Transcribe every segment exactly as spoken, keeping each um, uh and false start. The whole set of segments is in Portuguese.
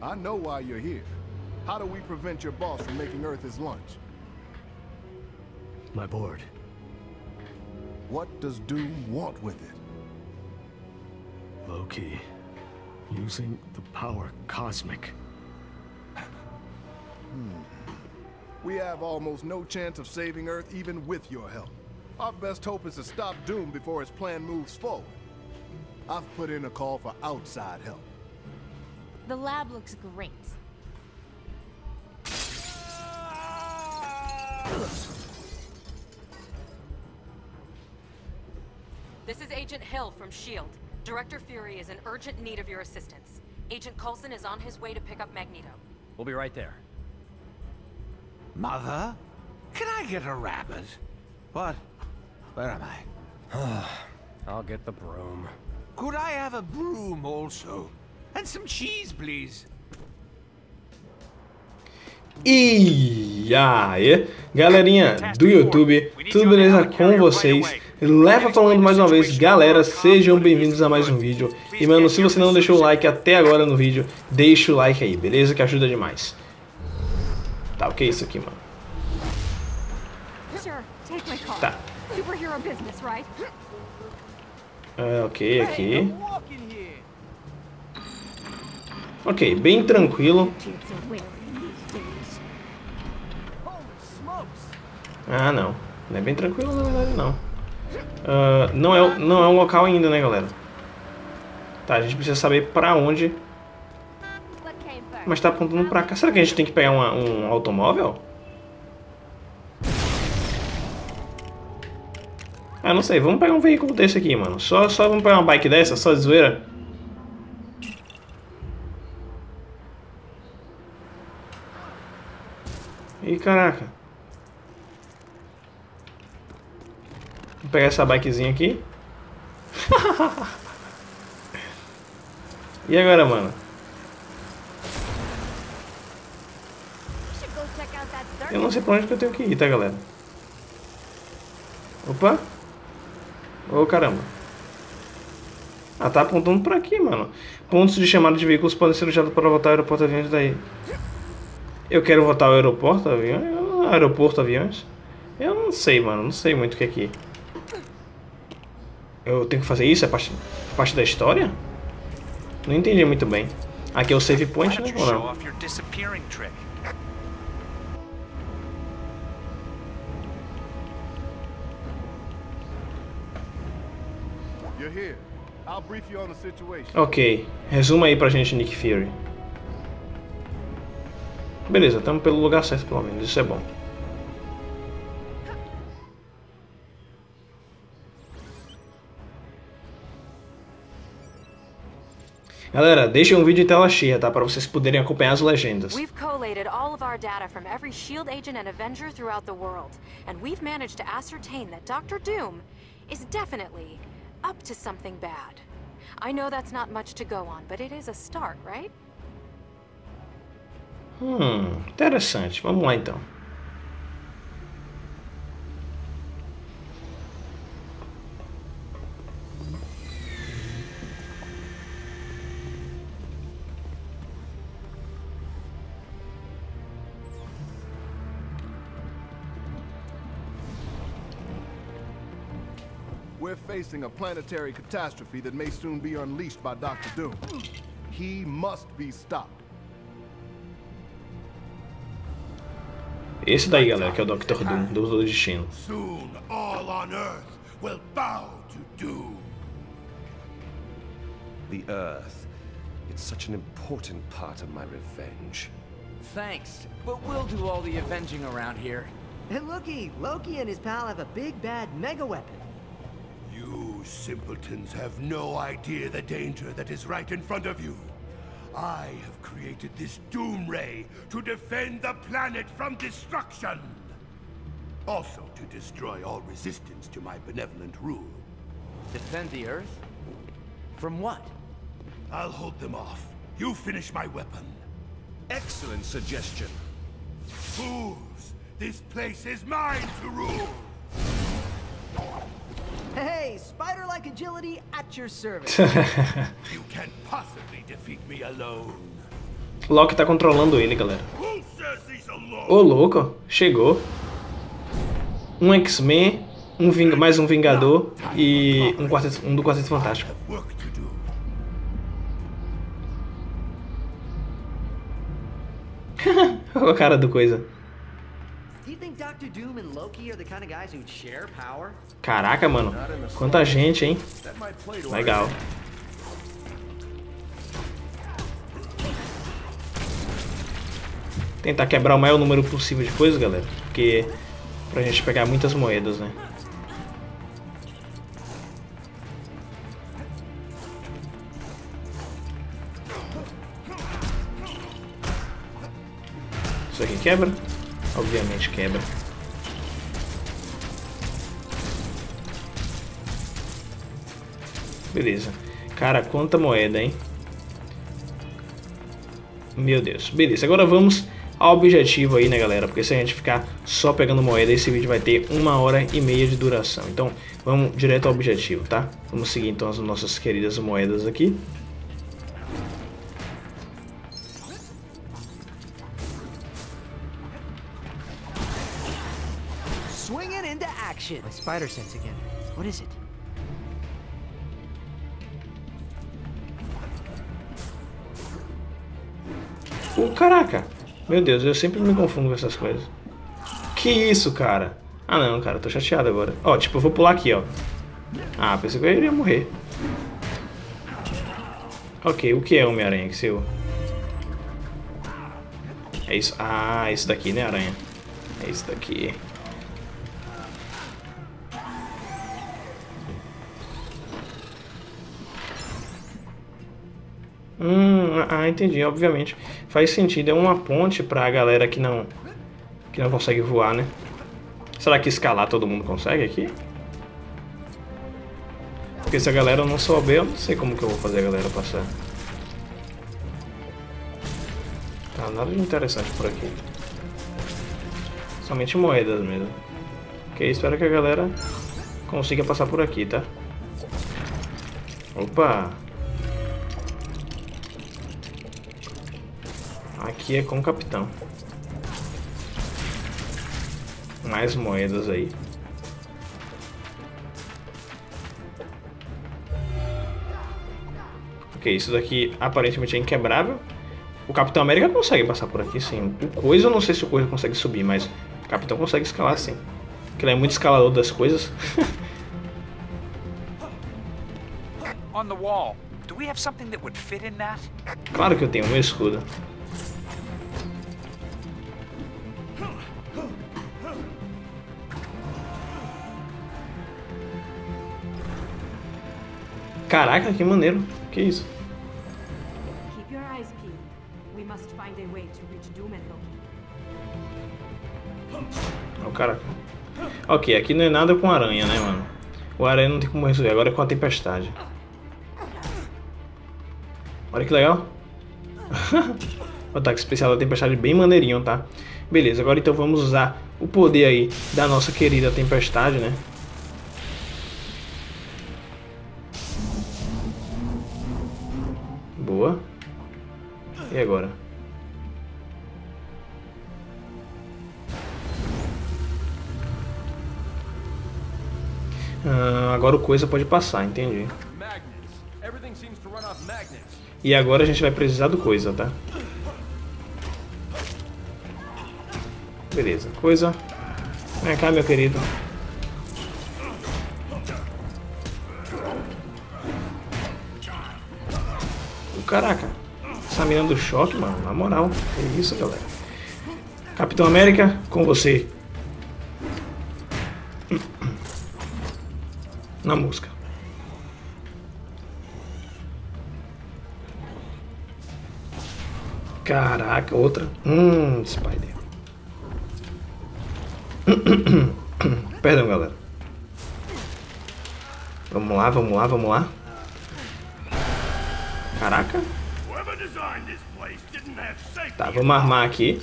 I know why you're here. How do we prevent your boss from making Earth his lunch? My board. What does Doom want with it? Loki. Using the power cosmic. Hmm. We have almost no chance of saving Earth even with your help. Our best hope is to stop Doom before his plan moves forward. I've put in a call for outside help. The lab looks great. This is Agent Hill from SHIELD. Director Fury is in urgent need of your assistance. Agent Coulson is on his way to pick up Magneto. We'll be right there. Mother? Can I get a rabbit? What? Where am I? I'll get the broom. Could I have a broom also? And some cheese, please. E aí, galerinha do YouTube, tudo beleza com vocês? Leva falando mais uma vez, galera, sejam bem-vindos a mais um vídeo. E mano, se você não deixou o like até agora no vídeo, deixa o like aí, beleza? Que ajuda demais. Tá, o que é isso aqui, mano? Tá. Ah, ok, aqui. Ok, bem tranquilo. Ah, não. Não é bem tranquilo, na verdade, não. Uh, não, é, não é um local ainda, né, galera? Tá, a gente precisa saber pra onde. Mas tá apontando pra cá. Será que a gente tem que pegar uma, um automóvel? Ah, não sei. Vamos pegar um veículo desse aqui, mano. Só, só vamos pegar uma bike dessa, só de zoeira. Ih, caraca. Vou pegar essa bikezinha aqui. E agora, mano? Eu não sei pra onde que eu tenho que ir, tá, galera? Opa! Ô, oh, caramba. Ah, tá apontando pra aqui, mano. Pontos de chamada de veículos podem ser usados para voltar ao aeroporto aviões daí. Eu quero voltar ao aeroporto aviões? Aeroporto aviões? Eu não sei, mano. Não sei muito o que é aqui. Eu tenho que fazer isso? É parte, é parte da história? Não entendi muito bem. Aqui é o save point, né? Ou não? Ok. Resuma aí pra gente, Nick Fury. Beleza, estamos pelo lugar certo, pelo menos. Isso é bom. Galera, deixem um vídeo em tela cheia, tá? Para vocês poderem acompanhar as legendas. We've collated all of our data from every SHIELD agent and Avenger throughout the world, and we've managed to ascertain that Doctor Doom is definitely up to something bad. I know that's not much to go on, but it is a start, right? Hum, interessante. Vamos lá então. We're facing a planetary catastrophe that may soon be unleashed by Doctor Doom. He must be stopped. Esse daí, galera, que é o doutor Doom, do Destino. Soon all on Earth will bow to Doom. The Earth. It's such an important part of my revenge. Thanks, but we'll do all the avenging around here. And looky, Loki and his pal have a big bad mega weapon. You simpletons have no idea the danger that is right in front of you. I have created this Doom Ray to defend the planet from destruction. Also to destroy all resistance to my benevolent rule. Defend the Earth? From what? I'll hold them off. You finish my weapon. Excellent suggestion. Fools! This place is mine to rule! Hey, spider-like agility at your service. You can't possibly defeat me alone. Loki tá controlando ele, galera. Ô, louco, chegou. Um X-Men, um Ving... mais um Vingador e um, quarteto... um do Quarteto Fantástico. Olha a cara do coisa. Caraca, mano. Quanta gente, hein? Legal. Tentar quebrar o maior número possível de coisas, galera. Porque... pra gente pegar muitas moedas, né? Isso aqui quebra? Obviamente quebra. Beleza. Cara, quanta moeda, hein? Meu Deus. Beleza, agora vamos ao objetivo aí, né, galera? Porque se a gente ficar só pegando moeda, esse vídeo vai ter uma hora e meia de duração. Então, vamos direto ao objetivo, tá? Vamos seguir, então, as nossas queridas moedas aqui. Swinging into action. My spider sense again. What is it? Oh, caraca! Meu Deus, eu sempre me confundo com essas coisas. Que isso, cara? Ah, não, cara, tô chateado agora. Ó, tipo, eu vou pular aqui, ó. Ah, pensei que eu iria morrer. Ok, o que é Homem-Aranha? Que seu... É isso. Ah, isso daqui, né, aranha? É isso daqui. Hum, ah, entendi, obviamente. Faz sentido, é uma ponte pra galera que não que não consegue voar, né? Será que escalar todo mundo consegue aqui? Porque se a galera não souber, eu não sei como que eu vou fazer a galera passar. Tá, nada de interessante por aqui. Somente moedas mesmo. Ok, espero que a galera consiga passar por aqui, tá? Opa! Aqui é com o capitão. Mais moedas aí. Ok, isso daqui aparentemente é inquebrável. O Capitão América consegue passar por aqui, sim. O Coisa, eu não sei se o Coisa consegue subir, mas o Capitão consegue escalar, sim. Porque ele é muito escalador das coisas. On the wall. Do we have something that would fit in that? Claro que eu tenho, meu escudo. Caraca, que maneiro. Que isso? Keep your eyes peeled. We must find a way to reach Doom and Loki. Ó, caraca. Ok, aqui não é nada com aranha, né, mano? O aranha não tem como resolver, agora é com a tempestade. Olha que legal. O ataque especial da tempestade bem maneirinho, tá? Beleza, agora então vamos usar o poder aí da nossa querida tempestade, né? Boa. E agora? Ah, agora o Coisa pode passar, entendi. E agora a gente vai precisar do Coisa, tá? Beleza, Coisa. Vem cá, meu querido. Caraca, essa mina do choque, mano, na moral. Que isso, galera. Capitão América, com você. Na música. Caraca, outra. Hum, Spider. Perdão, galera. Vamos lá, vamos lá, vamos lá. Caraca. Tá, vamos armar aqui.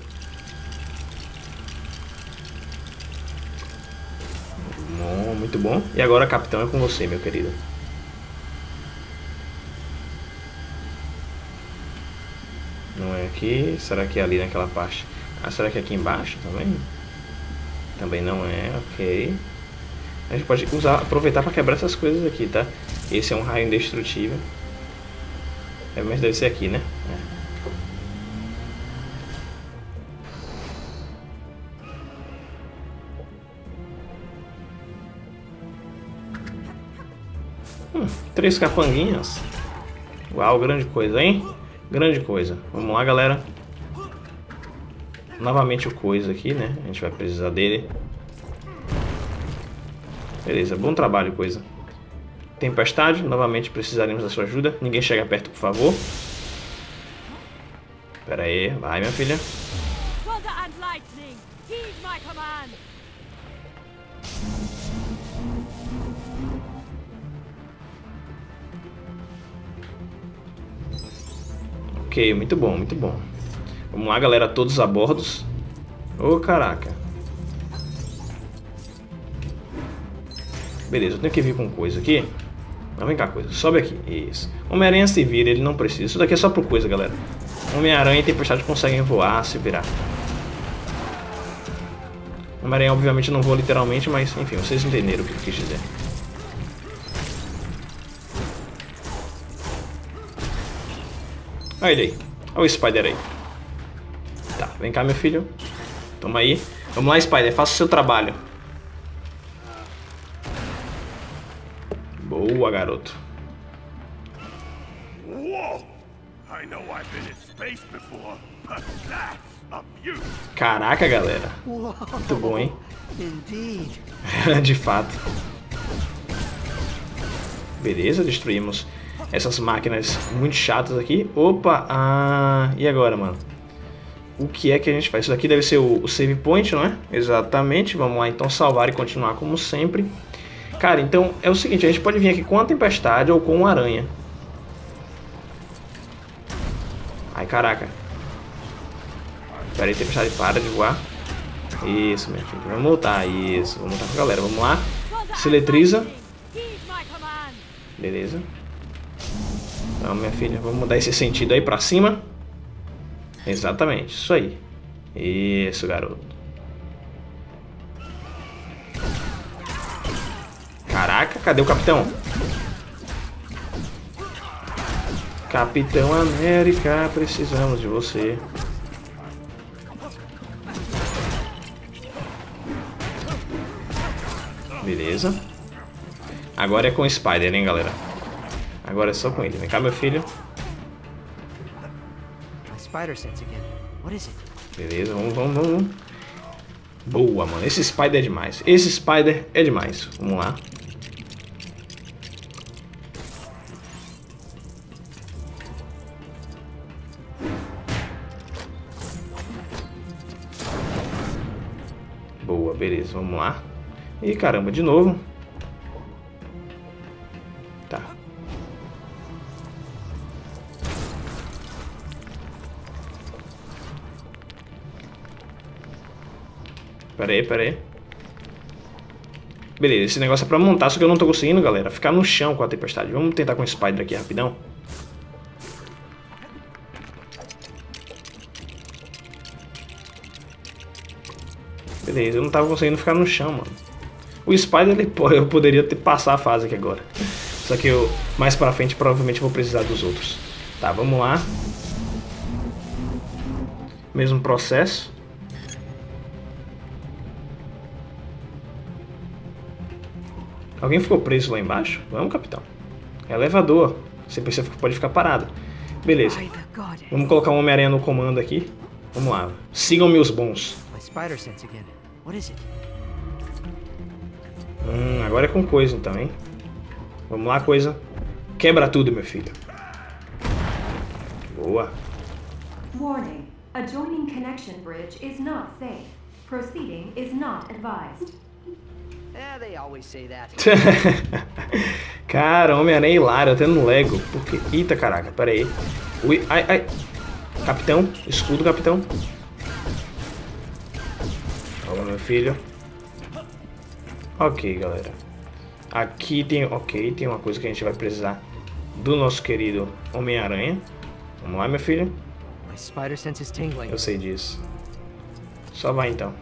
Bom, muito bom. E agora, capitão, é com você, meu querido. Não é aqui. Será que é ali naquela parte? Ah, será que é aqui embaixo também? Também não é, ok. A gente pode usar, aproveitar para quebrar essas coisas aqui, tá? Esse é um raio indestrutível. É, mas deve ser aqui, né? É. Hum, três capanguinhas. Uau, grande coisa, hein? Grande coisa. Vamos lá, galera. Novamente o coisa aqui, né? A gente vai precisar dele. Beleza, bom trabalho, coisa. Tempestade, novamente precisaremos da sua ajuda. Ninguém chega perto, por favor. Pera aí, vai, minha filha. Ok, muito bom, muito bom. Vamos lá, galera, todos a bordo. Ô, caraca. Beleza, eu tenho que vir com coisa aqui. Não, vem cá, coisa. Sobe aqui. Isso. Homem-Aranha se vira, ele não precisa. Isso daqui é só por coisa, galera. Homem-Aranha e Tempestade conseguem voar, se virar. Homem-Aranha, obviamente, não voa literalmente, mas, enfim, vocês entenderam o que eu quis dizer. Olha ele aí. Olha o Spider aí. Tá, vem cá, meu filho. Toma aí. Vamos lá, Spider, faça o seu trabalho. Boa, garoto. Caraca, galera. Muito bom, hein? De fato. Beleza, destruímos essas máquinas muito chatas aqui. Opa, ah, e agora, mano? O que é que a gente faz? Isso daqui deve ser o, o save point, não é? Exatamente. Vamos lá, então, salvar e continuar como sempre. Cara, então é o seguinte, a gente pode vir aqui com a Tempestade ou com uma Aranha. Ai, caraca. Pera aí, Tempestade, para de voar. Isso, minha filha. Vamos voltar, isso. Vamos voltar com a galera, vamos lá. Se eletriza. Beleza. Então, minha filha, vamos mudar esse sentido aí pra cima. Exatamente, isso aí. Isso, garoto. Caraca, cadê o capitão? Capitão América, precisamos de você. Beleza. Agora é com o Spider, hein, galera? Agora é só com ele. Vem cá, meu filho. Beleza, vamos, vamos, vamos. Boa, mano. Esse Spider é demais. Esse Spider é demais. Vamos lá. Boa, beleza. Vamos lá. Ih, caramba, de novo. Tá. Pera aí, pera aí. Beleza, esse negócio é pra montar, só que eu não tô conseguindo, galera, ficar no chão com a Tempestade. Vamos tentar com o Spider aqui rapidão. Beleza, eu não tava conseguindo ficar no chão, mano. O Spider, ele, eu poderia ter passar a fase aqui agora. Só que eu, mais pra frente, provavelmente vou precisar dos outros. Tá, vamos lá. Mesmo processo. Alguém ficou preso lá embaixo? Vamos, capitão. É elevador. Você pode ficar parado. Beleza. Vamos colocar um Homem-Aranha no comando aqui. Vamos lá. Sigam-me os bons. Hum, agora é com coisa então, hein? Vamos lá, coisa. Quebra tudo, meu filho. Boa. Warning. Adjoining connection bridge is not safe. Proceeding is not advised. Yeah, they always say that. Cara, Homem-Aranha hilário, até no Lego. Porque... Eita, caraca, pera aí. Ui, ai, ai. Capitão, escudo, capitão. Olha, meu filho. Ok, galera. Aqui tem... Ok, tem uma coisa que a gente vai precisar do nosso querido Homem-Aranha. Vamos lá, meu filho. My spider sense is tingling. Eu sei disso. Só vai então.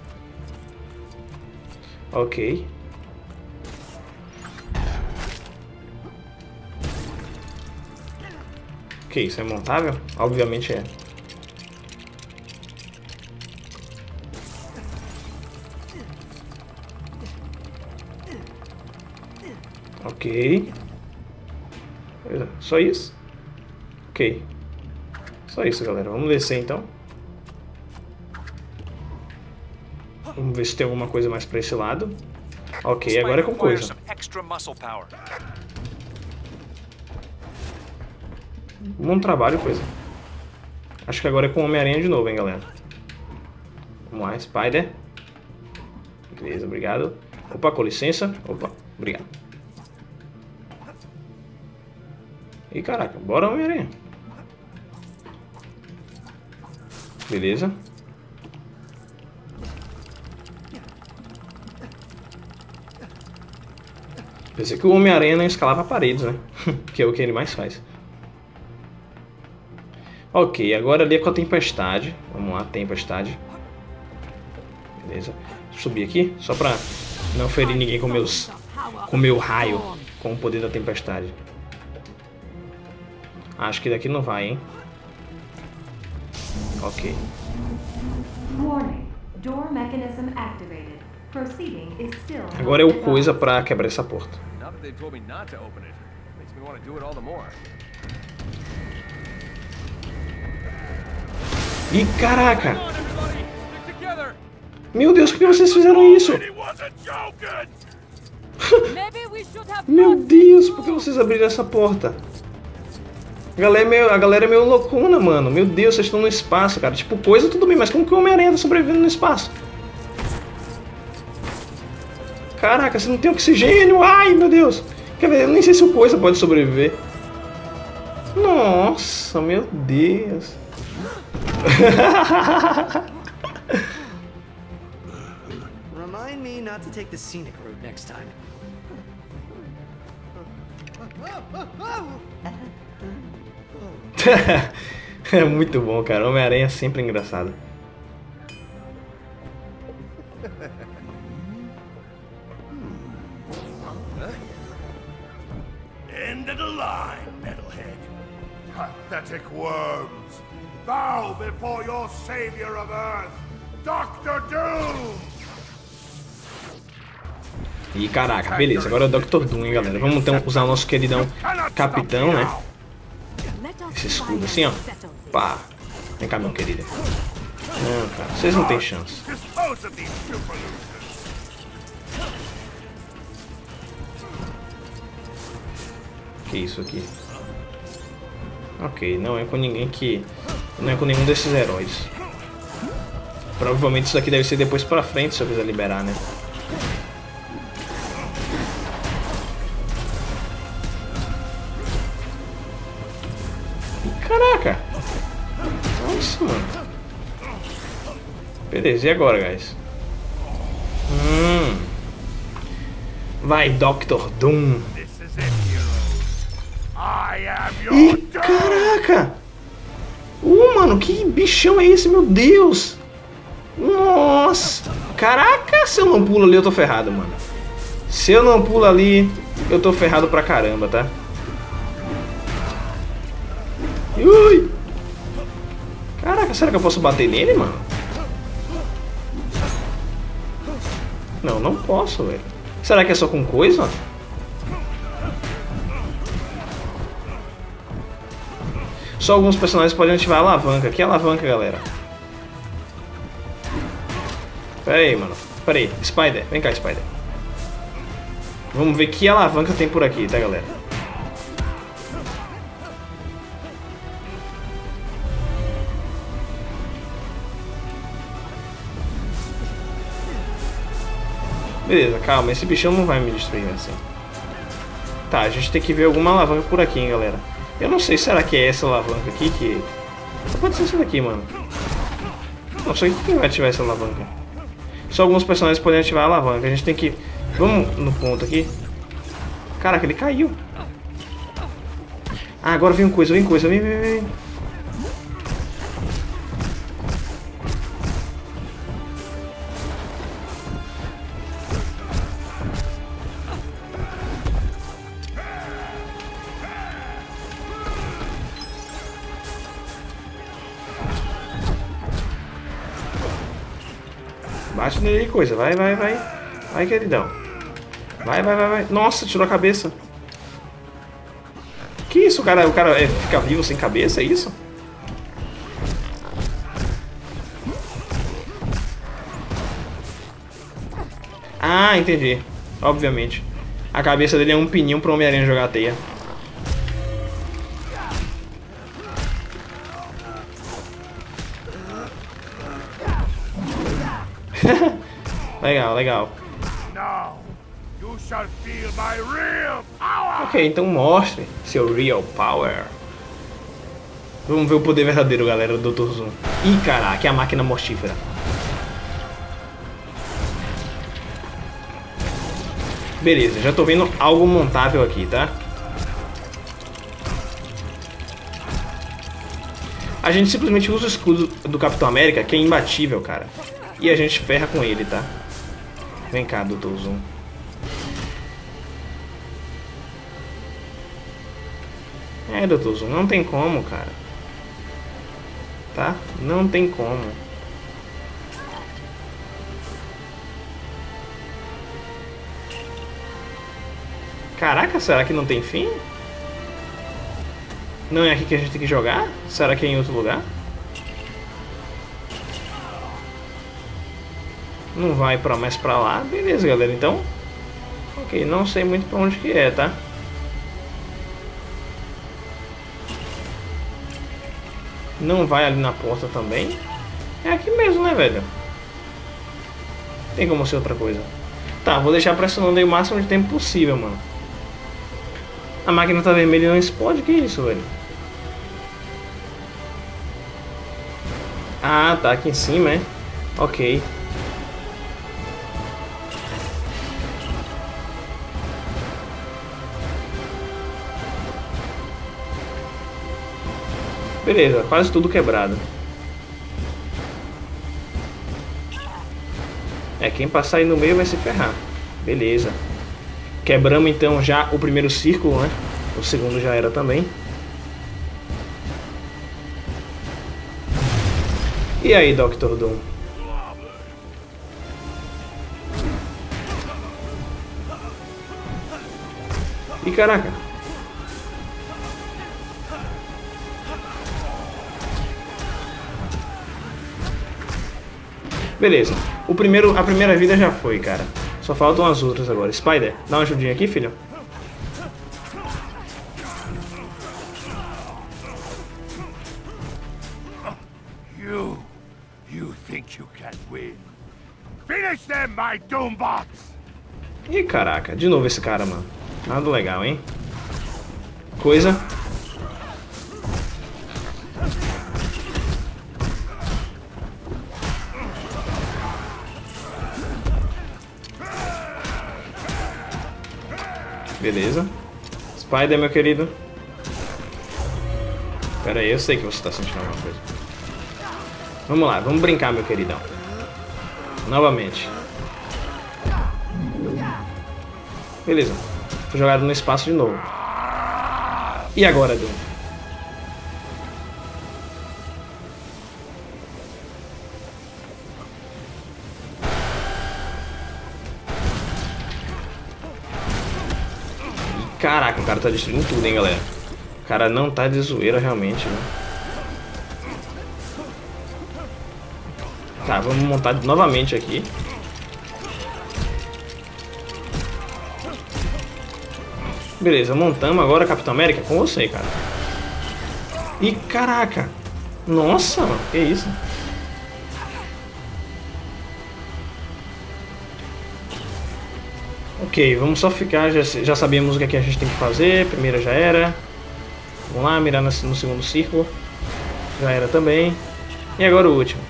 Ok. Ok, isso é montável? Obviamente é. Ok. Só isso? Ok. Só isso, galera. Vamos descer então. Vamos ver se tem alguma coisa mais pra esse lado. Ok, agora é com coisa. Bom trabalho, coisa. Acho que agora é com o Homem-Aranha de novo, hein, galera. Vamos lá, Spider. Beleza, obrigado. Opa, com licença. Opa, obrigado. Ih, caraca, bora, Homem-Aranha. Beleza. Pensei que o Homem-Aranha não escalava paredes, né? Que é o que ele mais faz. Ok, agora ali é com a tempestade. Vamos lá, tempestade. Beleza. Deixa eu subir aqui, só pra não ferir ninguém com meus, com meu raio, com o poder da tempestade. Acho que daqui não vai, hein? Ok. Agora é o coisa pra quebrar essa porta. Ih, caraca! Meu Deus, por que vocês fizeram isso? Meu Deus, por que vocês abriram essa porta? A galera, é meio, a galera é meio loucuna, mano. Meu Deus, vocês estão no espaço, cara. Tipo, coisa tudo bem, mas como que o Homem-Aranha tá sobrevivendo no espaço? Caraca, você não tem oxigênio? Ai, meu Deus. Quer ver, eu nem sei se o coisa pode sobreviver. Nossa, meu Deus. Remind me not to take the scenic route next time. É muito bom, cara. Homem-Aranha é sempre engraçado. End of the line, metalhead. Pathetic worms. Bow before your savior of Earth, doutor Doom! Ih, caraca, beleza. Agora é o doutor Doom, hein, galera. Vamos então usar o nosso queridão capitão, né? Esse escudo assim, ó. Pá. Vem cá, meu querido. Não, cara. Vocês não tem chance. Que isso aqui? Ok, não é com ninguém que... Não é com nenhum desses heróis. Provavelmente isso aqui deve ser depois pra frente, se eu quiser liberar, né? Caraca! Nossa, mano. Beleza, e agora, guys? Hum. Vai, doutor Doom. Ih, caraca! Uh, mano, que bichão é esse, meu Deus! Nossa! Caraca, se eu não pulo ali, eu tô ferrado, mano. Se eu não pulo ali, eu tô ferrado pra caramba, tá? Ui! Caraca, será que eu posso bater nele, mano? Não, não posso, velho. Será que é só com coisa? Só alguns personagens podem ativar a alavanca. Que alavanca, galera? Pera aí, mano. Pera aí. Spider. Vem cá, Spider. Vamos ver que alavanca tem por aqui, tá, galera? Beleza, calma. Esse bichão não vai me destruir assim. Tá, a gente tem que ver alguma alavanca por aqui, hein, galera. Eu não sei, será que é essa alavanca aqui que... Só pode ser essa daqui, mano. Não sei quem vai ativar essa alavanca. Só alguns personagens podem ativar a alavanca. A gente tem que... Vamos no ponto aqui. Caraca, ele caiu. Ah, agora vem coisa, vem coisa, vem, vem, vem. Bate nele coisa. Vai, vai, vai. Vai, queridão. Vai, vai, vai, vai. Nossa, tirou a cabeça. Que isso? O cara, o cara é, fica vivo sem cabeça, é isso? Ah, entendi. Obviamente. A cabeça dele é um pininho pro Homem-Aranha jogar a teia. Legal, legal. Ok, então mostre seu real power. Vamos ver o poder verdadeiro, galera, do doutor Zoom. Ih, caraca, é a máquina mortífera. Beleza, já tô vendo algo montável aqui, tá? A gente simplesmente usa o escudo do Capitão América, que é imbatível, cara. E a gente ferra com ele, tá? Vem cá, doutor Zoom. É, doutor Zoom, não tem como, cara. Tá? Não tem como. Caraca, será que não tem fim? Não é aqui que a gente tem que jogar? Será que é em outro lugar? Não vai pra mais pra lá. Beleza, galera, então. Ok, não sei muito pra onde que é, tá? Não vai ali na porta também. É aqui mesmo, né, velho? Tem como ser outra coisa. Tá, vou deixar pressionando aí o máximo de tempo possível, mano. A máquina tá vermelha e não explode? Que isso, velho? Ah, tá aqui em cima, é? Ok. Beleza, quase tudo quebrado. É, quem passar aí no meio vai se ferrar. Beleza. Quebramos então já o primeiro círculo, né? O segundo já era também. E aí, doutor Doom? Ih, caraca. Beleza. O primeiro, a primeira vida já foi, cara. Só faltam as outras agora. Spider, dá uma ajudinha aqui, filho. You, you think you can win? Finish them, my Doombots! Ih, caraca. De novo esse cara, mano. Nada legal, hein? Coisa. Beleza. Spider, meu querido. Pera aí, eu sei que você tá sentindo alguma coisa. Vamos lá, vamos brincar, meu queridão. Novamente. Beleza. Fui jogado no espaço de novo. E agora, Doom? Caraca, o cara tá destruindo tudo, hein, galera. O cara não tá de zoeira realmente, né? Tá, vamos montar novamente aqui. Beleza, montamos agora Capitão América com você, cara. E caraca. Nossa, mano, que isso? Ok, vamos só ficar, já, já sabemos o que, é que a gente tem que fazer. Primeira já era. Vamos lá, mirar no, no segundo círculo. Já era também. E agora o último.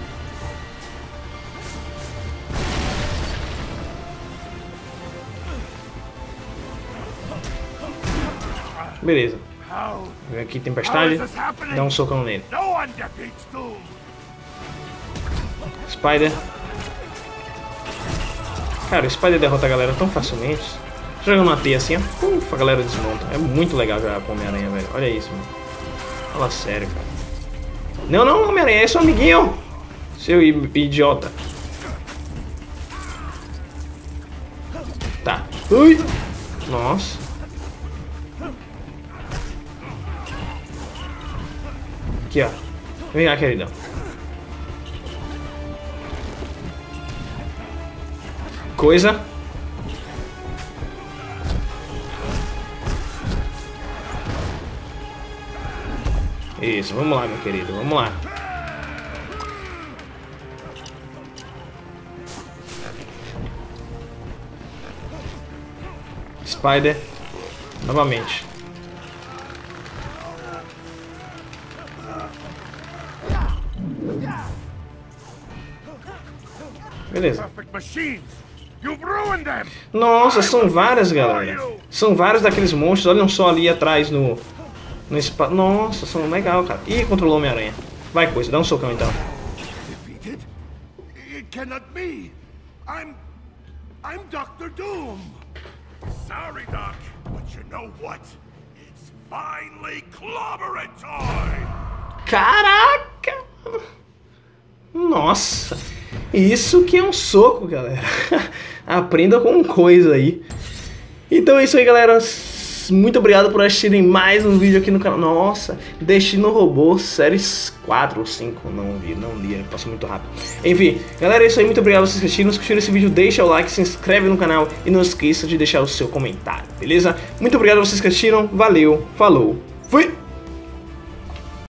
Beleza. Vem aqui, tempestade. Dá um socão nele. Spider. Cara, o Spider derrota a galera tão facilmente. Jogando uma teia assim, ó, uf, a galera desmonta. É muito legal jogar com o Homem-Aranha, velho. Olha isso, mano. Fala sério, cara. Não, não, Homem-Aranha, é seu amiguinho. Seu idiota. Ui! Nossa. Aqui, ó. Vem cá, queridão. Coisa. Isso, vamos lá, meu querido, vamos lá. Spider, novamente. Beleza. Nossa, são várias, galera. São vários daqueles monstros. Olhem só ali atrás no... no spa... Nossa, são legal, cara. Ih, controlou Homem-Aranha. Vai, Coisa, dá um socão então. It cannot be. I'm... I'm doutor Doom. Sorry, Doc, but you know what? It's finally clobbering time. Caraca! Nossa, isso que é um soco, galera. Aprenda com coisa aí. Então é isso aí, galera. Muito obrigado por assistirem mais um vídeo aqui no canal. Nossa, Destino Robô séries quatro ou cinco. Não vi, não li, passou muito rápido. Enfim, galera, é isso aí. Muito obrigado por vocês assistirem. Se curtiram esse vídeo, deixa o like, se inscreve no canal e não esqueça de deixar o seu comentário, beleza? Muito obrigado por vocês que assistiram. Valeu, falou, fui!